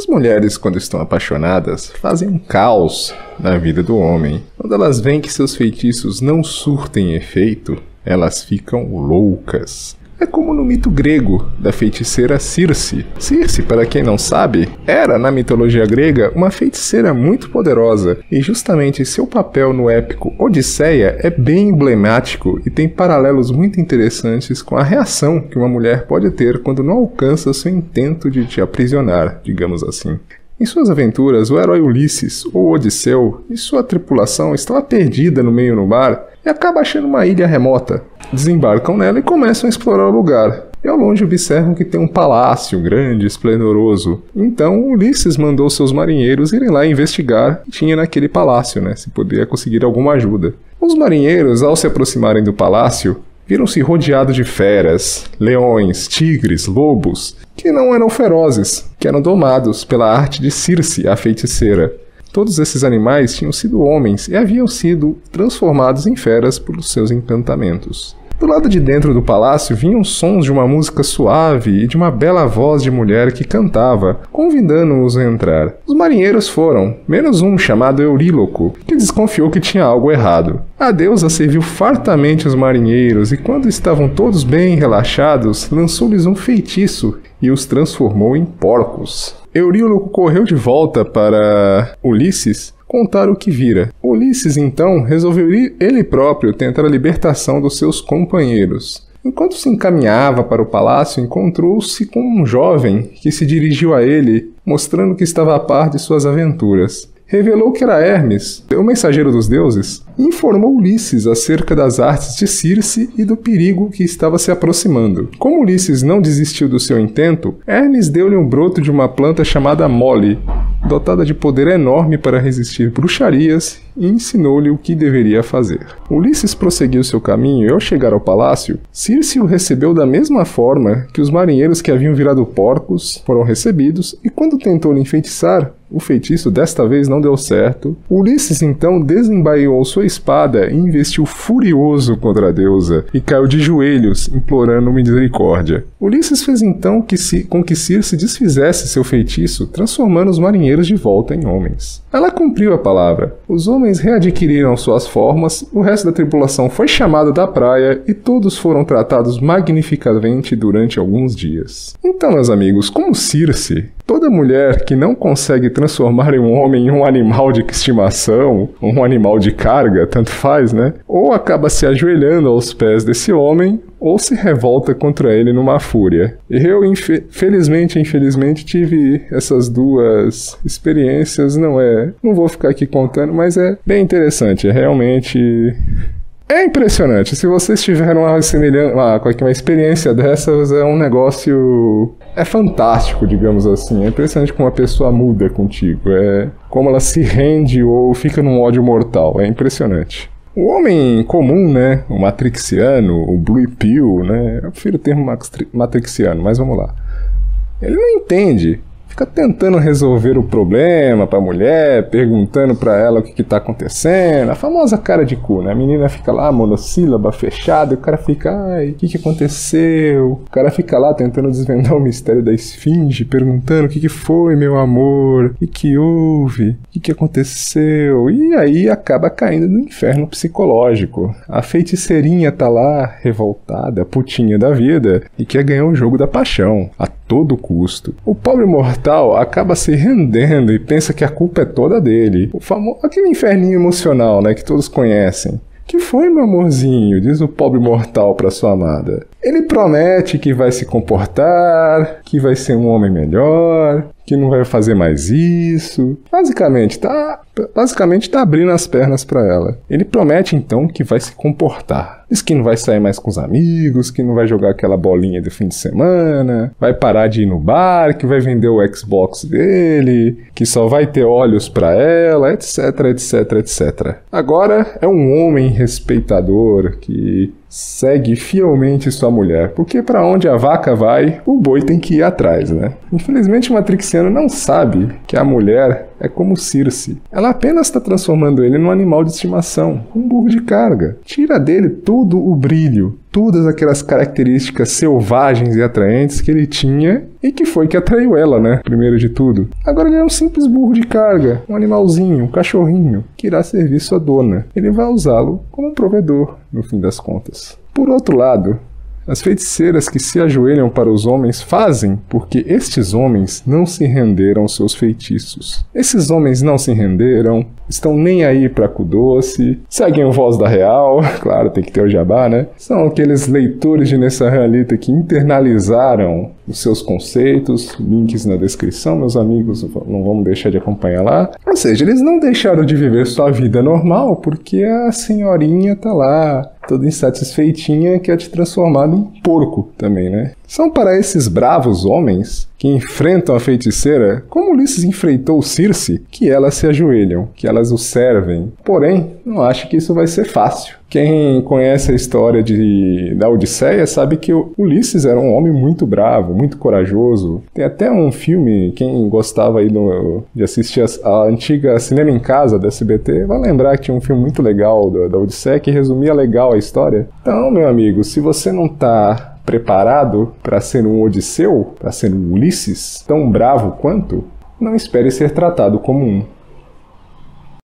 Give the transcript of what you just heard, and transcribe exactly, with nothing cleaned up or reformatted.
mulheres, quando estão apaixonadas, fazem um caos na vida do homem. Quando elas veem que seus feitiços não surtem efeito, elas ficam loucas. É como no mito grego da feiticeira Circe. Circe, para quem não sabe, era, na mitologia grega, uma feiticeira muito poderosa, e justamente seu papel no épico Odisseia é bem emblemático e tem paralelos muito interessantes com a reação que uma mulher pode ter quando não alcança seu intento de te aprisionar, digamos assim. Em suas aventuras, o herói Ulisses, ou Odisseu, e sua tripulação estava perdida no meio do mar e acaba achando uma ilha remota. Desembarcam nela e começam a explorar o lugar. E ao longe observam que tem um palácio grande e esplendoroso. Então Ulisses mandou seus marinheiros irem lá investigar o que tinha naquele palácio, né, se poderia conseguir alguma ajuda. Os marinheiros, ao se aproximarem do palácio, viram-se rodeados de feras, leões, tigres, lobos, que não eram ferozes, que eram domados pela arte de Circe, a feiticeira. Todos esses animais tinham sido homens e haviam sido transformados em feras por seus encantamentos. Do lado de dentro do palácio vinham sons de uma música suave e de uma bela voz de mulher que cantava, convidando-os a entrar. Os marinheiros foram, menos um chamado Euríloco, que desconfiou que tinha algo errado. A deusa serviu fartamente os marinheiros e, quando estavam todos bem relaxados, lançou-lhes um feitiço e os transformou em porcos. Euríloco correu de volta para Ulisses contar o que vira. Ulisses, então, resolveu ir ele próprio tentar a libertação dos seus companheiros. Enquanto se encaminhava para o palácio, encontrou-se com um jovem que se dirigiu a ele, mostrando que estava a par de suas aventuras. Revelou que era Hermes, o mensageiro dos deuses, e informou Ulisses acerca das artes de Circe e do perigo que estava se aproximando. Como Ulisses não desistiu do seu intento, Hermes deu-lhe um broto de uma planta chamada Mole, dotada de poder enorme para resistir bruxarias, e ensinou-lhe o que deveria fazer. Ulisses prosseguiu seu caminho e, ao chegar ao palácio, Circe o recebeu da mesma forma que os marinheiros que haviam virado porcos foram recebidos, e quando tentou lhe enfeitiçar, o feitiço desta vez não deu certo. Ulisses então desembaiou sua espada e investiu furioso contra a deusa, e caiu de joelhos, implorando misericórdia. Ulisses fez então que se, com que Circe desfizesse seu feitiço, transformando os marinheiros de volta em homens. Ela cumpriu a palavra. Os homens readquiriram suas formas, o resto da tripulação foi chamado da praia e todos foram tratados magnificamente durante alguns dias. Então, meus amigos, como Circe, toda mulher que não consegue transformar um homem em um animal de estimação, um animal de carga, tanto faz, né? Ou acaba se ajoelhando aos pés desse homem, ou se revolta contra ele numa fúria. Eu, infe- felizmente, infelizmente, tive essas duas experiências, não é... Não vou ficar aqui contando, mas é bem interessante, é realmente... É impressionante. Se vocês tiveram uma, semelhan- uma, uma experiência dessas, é um negócio... É fantástico, digamos assim. É impressionante como uma pessoa muda contigo. É como ela se rende ou fica num ódio mortal. É impressionante. O homem comum, né? O matrixiano, o blue pill, né? Eu prefiro o termo matrixiano, mas vamos lá. Ele não entende. Fica tentando resolver o problema pra mulher, perguntando pra ela o que que tá acontecendo. A famosa cara de cu, né? A menina fica lá, monossílaba, fechada, e o cara fica, ai, o que que aconteceu? O cara fica lá tentando desvendar o mistério da esfinge, perguntando o que que foi, meu amor? O que que houve? O que que aconteceu? E aí acaba caindo no inferno psicológico. A feiticeirinha tá lá, revoltada, putinha da vida, e quer ganhar o jogo da paixão, a todo custo. O pobre mortal acaba se rendendo e pensa que a culpa é toda dele. O famoso, aquele inferninho emocional, né, que todos conhecem. Que foi, meu amorzinho? Diz o pobre mortal para sua amada. Ele promete que vai se comportar, que vai ser um homem melhor, que não vai fazer mais isso. Basicamente, tá, basicamente tá abrindo as pernas para ela. Ele promete então que vai se comportar. Diz que não vai sair mais com os amigos, que não vai jogar aquela bolinha do fim de semana, vai parar de ir no bar, que vai vender o Xbox dele, que só vai ter olhos para ela, etc, etc, etcétera. Agora é um homem respeitador que segue fielmente sua mulher, porque para onde a vaca vai, o boi tem que ir atrás, né? Infelizmente o matrixiano não sabe que a mulher é como Circe. Ela apenas está transformando ele num animal de estimação, um burro de carga. Tira dele todo o brilho, todas aquelas características selvagens e atraentes que ele tinha e que foi que atraiu ela, né? Primeiro de tudo. Agora ele é um simples burro de carga, um animalzinho, um cachorrinho, que irá servir sua dona. Ele vai usá-lo como um provedor, no fim das contas. Por outro lado, as feiticeiras que se ajoelham para os homens fazem porque estes homens não se renderam aos seus feitiços. Esses homens não se renderam, estão nem aí para cu doce, seguem o Voz da Real, claro, tem que ter o jabá, né? São aqueles leitores de Nessa Realita que internalizaram os seus conceitos, links na descrição, meus amigos, não vamos deixar de acompanhar lá. Ou seja, eles não deixaram de viver sua vida normal porque a senhorinha tá lá, toda insatisfeitinha, quer te transformar em porco também, né? São para esses bravos homens que enfrentam a feiticeira, como Ulisses enfrentou Circe, que elas se ajoelham, que elas o servem. Porém, não acho que isso vai ser fácil. Quem conhece a história de, da Odisseia sabe que o Ulisses era um homem muito bravo, muito corajoso. Tem até um filme, quem gostava aí do, de assistir a, a antiga Cinema em Casa da S B T, vai lembrar que tinha um filme muito legal da, da Odisseia que resumia legal a história. Então, meu amigo, se você não tá preparado para ser um Odisseu, para ser um Ulisses, tão bravo quanto, não espere ser tratado como um.